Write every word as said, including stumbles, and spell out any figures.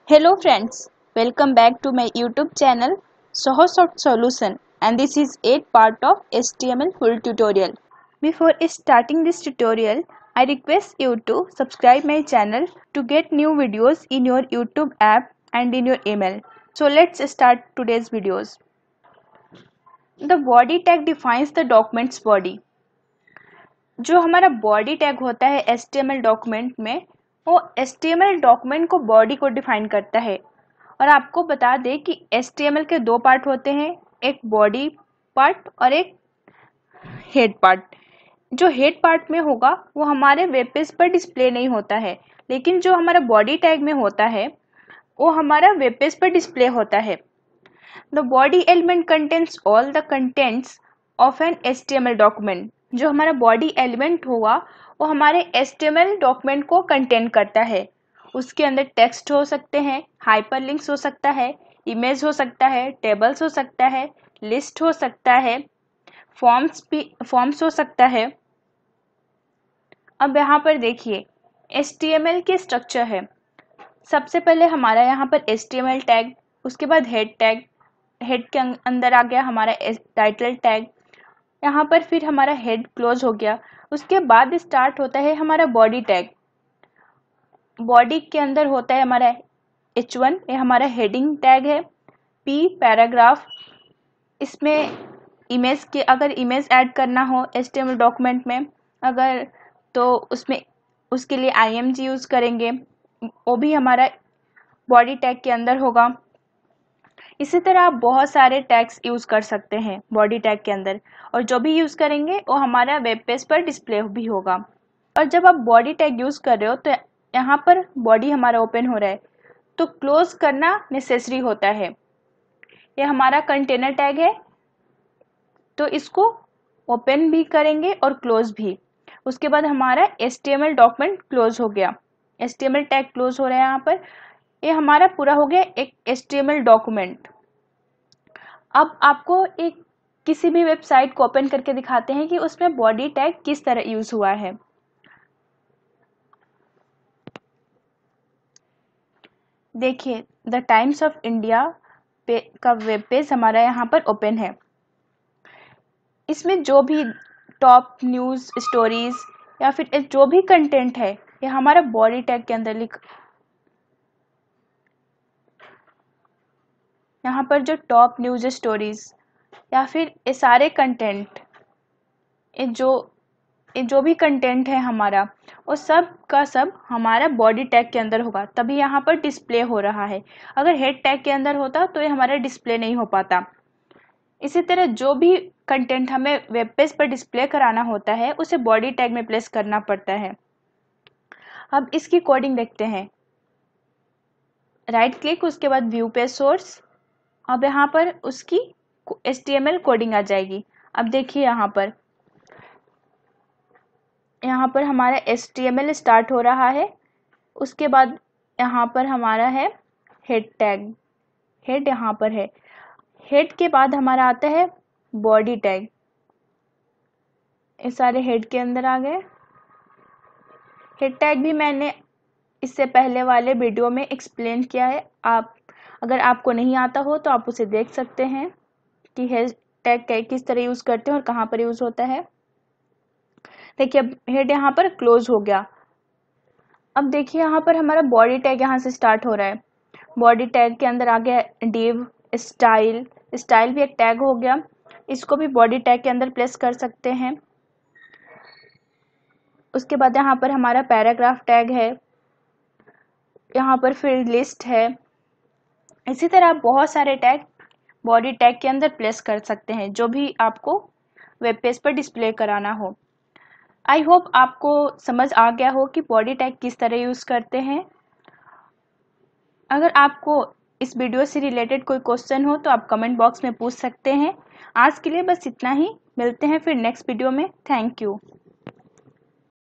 Hello friends, welcome back to my YouTube channel SohoSoft Solution, and this is eighth part of H T M L full tutorial. Before starting this tutorial, I request you to subscribe my channel to get new videos in your YouTube app and in your email. So let's start today's videos. The body tag defines the document's body. जो हमारा body tag होता है H T M L document में, वो H T M L document को body को define करता है। और आपको बता दें कि H T M L के दो पार्ट होते हैं, एक बॉडी पार्ट और एक हेड पार्ट। जो हेड पार्ट में होगा वो हमारे वेब पेज पर डिस्प्ले नहीं होता है, लेकिन जो हमारा बॉडी टैग में होता है वो हमारा वेब पेज पर डिस्प्ले होता है। The body element contains all the contents of an H T M L document. जो हमारा बॉडी एलिमेंट होगा वो हमारे H T M L document को कंटेन करता है। उसके अंदर टेक्स्ट हो सकते हैं, हाइपरलिंक्स हो सकता है, इमेज हो सकता है, टेबल्स हो सकता है, लिस्ट हो सकता है, फॉर्म्स भी फॉर्म्स हो सकता है। अब यहाँ पर देखिए H T M L के स्ट्रक्चर है। सबसे पहले हमारा यहाँ पर H T M L tag, उसके बाद हेड टैग, हेड के अंदर आ गया हमारा टाइटल टैग, यहाँ पर फिर हमारा हेड क्लोज हो गया। उसके बाद स्टार्ट होता है हमारा बॉडी टैग। बॉडी के अंदर होता है हमारा H वन, ये हमारा हेडिंग टैग है। P पैराग्राफ, इसमें इमेज के अगर इमेज ऐड करना हो H T M L document में अगर, तो उसमें उसके लिए I M G यूज़ करेंगे, वो भी हमारा बॉडी टैग के अंदर होगा। इसी तरह आप बहुत सारे टैग्स यूज़ कर सकते हैं बॉडी टैग के अंदर, और जो भी यूज़ करेंगे वो हमारा वेब पेज पर डिस्प्ले भी होगा। और जब आप बॉडी टैग यूज़ कर रहे हो तो यहाँ पर बॉडी हमारा ओपन हो रहा है तो क्लोज करना नेसेसरी होता है। ये हमारा कंटेनर टैग है तो इसको ओपन भी करेंगे और क्लोज भी। उसके बाद हमारा H T M L document close हो गया, H T M L tag close हो रहा है यहाँ पर। ये हमारा पूरा हो गया एक H T M L document. अब आपको एक किसी भी वेबसाइट को ओपन करके दिखाते हैं कि उसमें बॉडी टैग किस तरह यूज हुआ है। देखिए द टाइम्स ऑफ इंडिया पे का वेब पेज हमारा यहाँ पर ओपन है। इसमें जो भी टॉप न्यूज़ स्टोरीज या फिर जो भी कंटेंट है ये हमारा बॉडी टैग के अंदर लिख, यहाँ पर जो टॉप न्यूज़ स्टोरीज या फिर ये सारे कंटेंट, ये जो ये जो भी कंटेंट है हमारा वो सब का सब हमारा बॉडी टैग के अंदर होगा, तभी यहाँ पर डिस्प्ले हो रहा है। अगर हेड टैग के अंदर होता तो ये हमारा डिस्प्ले नहीं हो पाता। इसी तरह जो भी कंटेंट हमें वेब पेज पर डिस्प्ले कराना होता है उसे बॉडी टैग में प्लेस करना पड़ता है। अब इसकी कोडिंग देखते हैं। राइट क्लिक, उसके बाद व्यू पेज सोर्स। अब यहाँ पर उसकी H T M L coding आ जाएगी। अब देखिए यहाँ पर यहाँ पर हमारा H T M L start हो रहा है। उसके बाद यहाँ पर हमारा है हेड टैग, हेड यहाँ पर है। हेड के बाद हमारा आता है बॉडी टैग। ये सारे हेड के अंदर आ गए। हेड टैग भी मैंने इससे पहले वाले वीडियो में एक्सप्लेन किया है, आप अगर आपको नहीं आता हो तो आप उसे देख सकते हैं कि हेड टैग किस तरह यूज़ करते हैं और कहाँ पर यूज़ होता है। देखिए अब हेड यहाँ पर क्लोज हो गया। अब देखिए यहाँ पर हमारा बॉडी टैग यहाँ से स्टार्ट हो रहा है। बॉडी टैग के अंदर आ गया डिव, स्टाइल, स्टाइल भी एक टैग हो गया, इसको भी बॉडी टैग के अंदर प्लेस कर सकते हैं। उसके बाद यहाँ पर हमारा पैराग्राफ टैग है, यहाँ पर फिर लिस्ट है। इसी तरह आप बहुत सारे टैग बॉडी टैग के अंदर प्लेस कर सकते हैं जो भी आपको वेब पेज पर डिस्प्ले कराना हो। आई होप आपको समझ आ गया हो कि बॉडी टैग किस तरह यूज़ करते हैं। अगर आपको इस वीडियो से रिलेटेड कोई क्वेश्चन हो तो आप कमेंट बॉक्स में पूछ सकते हैं। आज के लिए बस इतना ही, मिलते हैं फिर नेक्स्ट वीडियो में। Thank you.